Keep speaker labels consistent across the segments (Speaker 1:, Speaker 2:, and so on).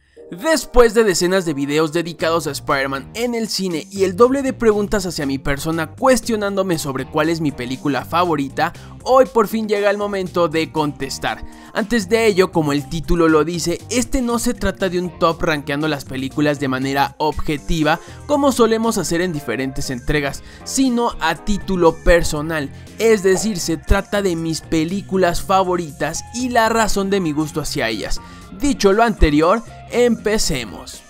Speaker 1: Después de decenas de videos dedicados a Spider-Man en el cine y el doble de preguntas hacia mi persona cuestionándome sobre cuál es mi película favorita, hoy por fin llega el momento de contestar. Antes de ello, como el título lo dice, este no se trata de un top rankeando las películas de manera objetiva como solemos hacer en diferentes entregas, sino a título personal, es decir, se trata de mis películas favoritas y la razón de mi gusto hacia ellas. Dicho lo anterior, empecemos.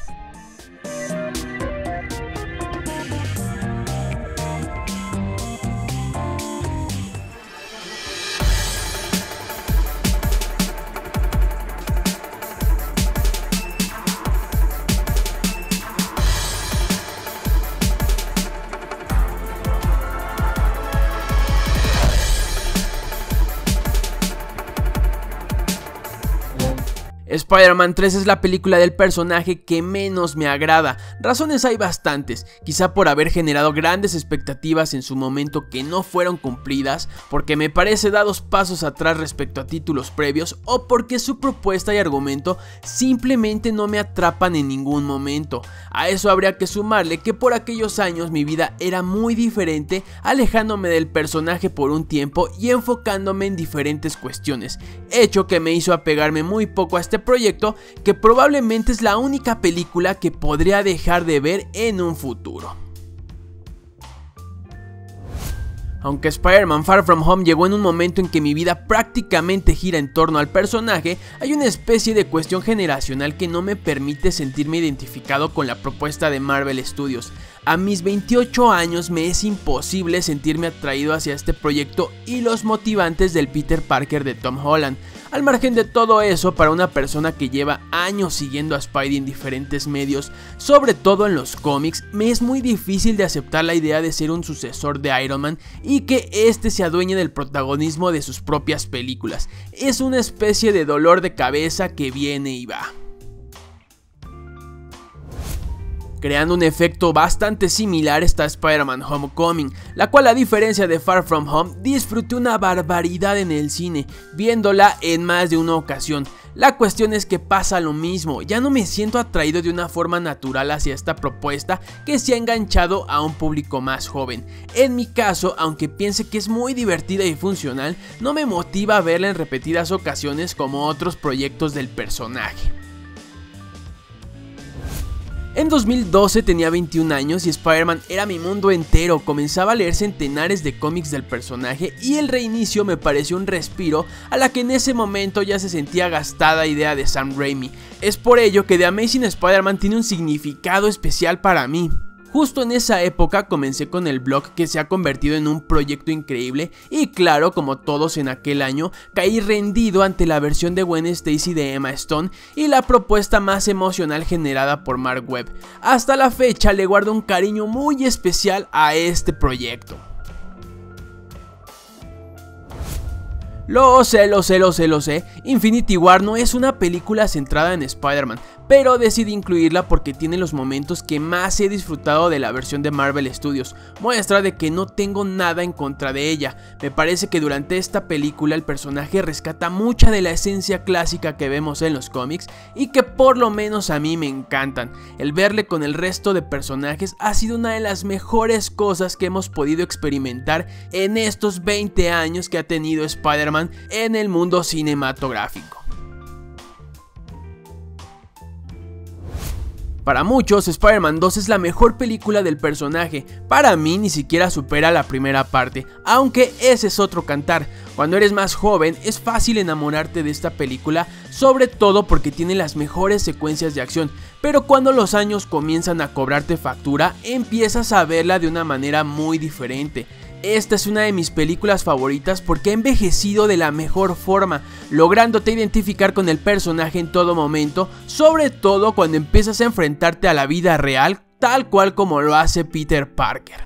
Speaker 1: Spider-Man 3 es la película del personaje que menos me agrada. Razones hay bastantes, quizá por haber generado grandes expectativas en su momento que no fueron cumplidas, porque me parece da dos pasos atrás respecto a títulos previos, o porque su propuesta y argumento simplemente no me atrapan en ningún momento. A eso habría que sumarle que por aquellos años mi vida era muy diferente, alejándome del personaje por un tiempo y enfocándome en diferentes cuestiones, hecho que me hizo apegarme muy poco a este proyecto, que probablemente es la única película que podría dejar de ver en un futuro. Aunque Spider-Man Far From Home llegó en un momento en que mi vida prácticamente gira en torno al personaje, hay una especie de cuestión generacional que no me permite sentirme identificado con la propuesta de Marvel Studios. A mis 28 años me es imposible sentirme atraído hacia este proyecto y los motivantes del Peter Parker de Tom Holland. Al margen de todo eso, para una persona que lleva años siguiendo a Spidey en diferentes medios, sobre todo en los cómics, me es muy difícil de aceptar la idea de ser un sucesor de Iron Man y que este se adueñe del protagonismo de sus propias películas. Es una especie de dolor de cabeza que viene y va, creando un efecto bastante similar está Spider-Man Homecoming, la cual a diferencia de Far From Home disfruté una barbaridad en el cine, viéndola en más de una ocasión. La cuestión es que pasa lo mismo, ya no me siento atraído de una forma natural hacia esta propuesta que se ha enganchado a un público más joven. En mi caso, aunque piense que es muy divertida y funcional, no me motiva a verla en repetidas ocasiones como otros proyectos del personaje. En 2012 tenía 21 años y Spider-Man era mi mundo entero, comenzaba a leer centenares de cómics del personaje y el reinicio me pareció un respiro a la que en ese momento ya se sentía gastada idea de Sam Raimi. Es por ello que The Amazing Spider-Man tiene un significado especial para mí. Justo en esa época comencé con el blog que se ha convertido en un proyecto increíble y claro, como todos en aquel año, caí rendido ante la versión de Gwen Stacy de Emma Stone y la propuesta más emocional generada por Mark Webb. Hasta la fecha le guardo un cariño muy especial a este proyecto. Lo sé, Infinity War no es una película centrada en Spider-Man, pero decidí incluirla porque tiene los momentos que más he disfrutado de la versión de Marvel Studios, muestra de que no tengo nada en contra de ella. Me parece que durante esta película el personaje rescata mucha de la esencia clásica que vemos en los cómics y que por lo menos a mí me encantan. El verle con el resto de personajes ha sido una de las mejores cosas que hemos podido experimentar en estos 20 años que ha tenido Spider-Man en el mundo cinematográfico. Para muchos, Spider-Man 2 es la mejor película del personaje, para mí ni siquiera supera la primera parte, aunque ese es otro cantar. Cuando eres más joven es fácil enamorarte de esta película, sobre todo porque tiene las mejores secuencias de acción, pero cuando los años comienzan a cobrarte factura, empiezas a verla de una manera muy diferente. Esta es una de mis películas favoritas porque ha envejecido de la mejor forma, lográndote identificar con el personaje en todo momento, sobre todo cuando empiezas a enfrentarte a la vida real, tal cual como lo hace Peter Parker.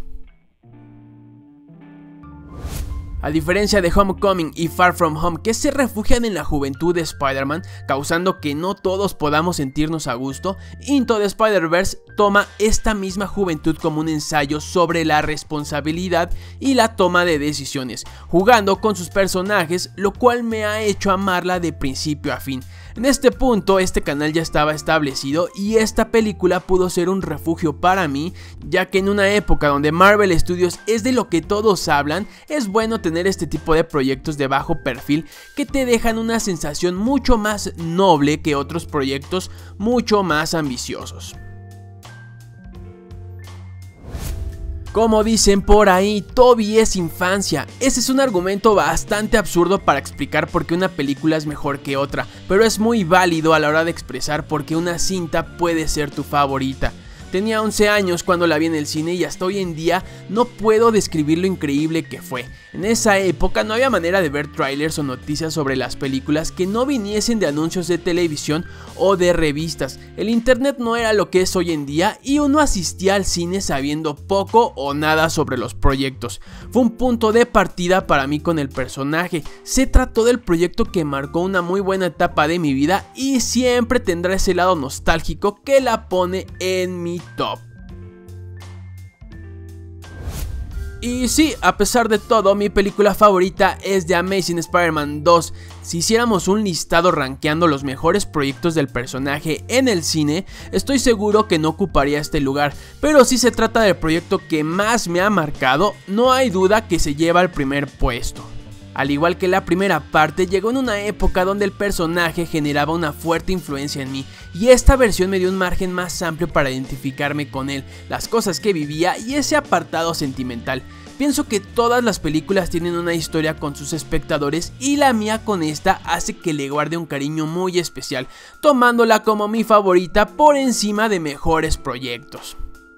Speaker 1: A diferencia de Homecoming y Far From Home, que se refugian en la juventud de Spider-Man, causando que no todos podamos sentirnos a gusto, Into the Spider-Verse toma esta misma juventud como un ensayo sobre la responsabilidad y la toma de decisiones, jugando con sus personajes, lo cual me ha hecho amarla de principio a fin. En este punto este canal ya estaba establecido y esta película pudo ser un refugio para mí, ya que en una época donde Marvel Studios es de lo que todos hablan, es bueno tener este tipo de proyectos de bajo perfil que te dejan una sensación mucho más noble que otros proyectos mucho más ambiciosos. Como dicen por ahí, Toby es infancia. Ese es un argumento bastante absurdo para explicar por qué una película es mejor que otra, pero es muy válido a la hora de expresar por qué una cinta puede ser tu favorita. Tenía 11 años cuando la vi en el cine y hasta hoy en día no puedo describir lo increíble que fue. En esa época no había manera de ver trailers o noticias sobre las películas que no viniesen de anuncios de televisión o de revistas. El internet no era lo que es hoy en día y uno asistía al cine sabiendo poco o nada sobre los proyectos. Fue un punto de partida para mí con el personaje. Se trató del proyecto que marcó una muy buena etapa de mi vida y siempre tendrá ese lado nostálgico que la pone en mi top. Y sí, a pesar de todo, mi película favorita es The Amazing Spider-Man 2. Si hiciéramos un listado rankeando los mejores proyectos del personaje en el cine, estoy seguro que no ocuparía este lugar, pero si se trata del proyecto que más me ha marcado, no hay duda que se lleva el primer puesto. Al igual que la primera parte, llegó en una época donde el personaje generaba una fuerte influencia en mí, y esta versión me dio un margen más amplio para identificarme con él, las cosas que vivía y ese apartado sentimental. Pienso que todas las películas tienen una historia con sus espectadores y la mía con esta hace que le guarde un cariño muy especial, tomándola como mi favorita por encima de mejores proyectos.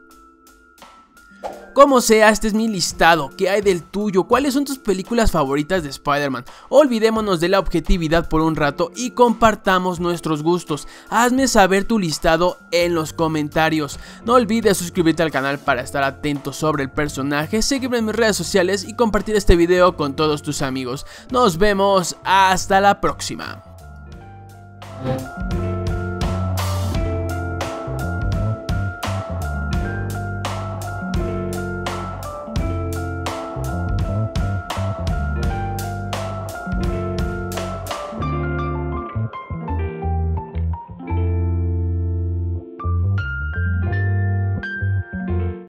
Speaker 1: Como sea, este es mi listado. ¿Qué hay del tuyo? ¿Cuáles son tus películas favoritas de Spider-Man? Olvidémonos de la objetividad por un rato y compartamos nuestros gustos. Hazme saber tu listado en los comentarios. No olvides suscribirte al canal para estar atento sobre el personaje, seguirme en mis redes sociales y compartir este video con todos tus amigos. Nos vemos hasta la próxima.